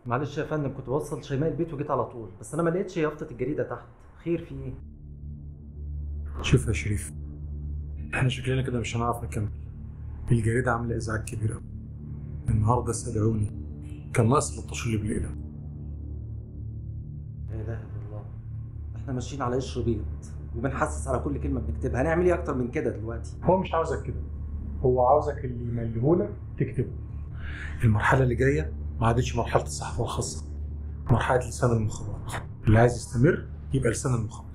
معلش يا فندم، كنت بوصل شيماء البيت وجيت على طول، بس انا ما لقيتش يافطة الجريدة تحت. خير في ايه؟ شوف يا شريف، احنا شكلنا كده مش هنعرف نكمل. الجريدة عاملة ازعاج كبير قوي. النهارده استدعوني، كان ناقص 13 اللي بالليلة. لا اله الا الله. احنا ماشيين على قشر بيض وبنحسس على كل كلمة بنكتبها، هنعمل ايه اكتر من كده دلوقتي؟ هو مش عاوزك كده، هو عاوزك اللي يمليهولك تكتبه. المرحلة اللي جاية ما عادتش مرحلة الصحافة الخاصة، مرحلة لسان المخابرات. اللي عايز يستمر يبقى لسان المخابرات.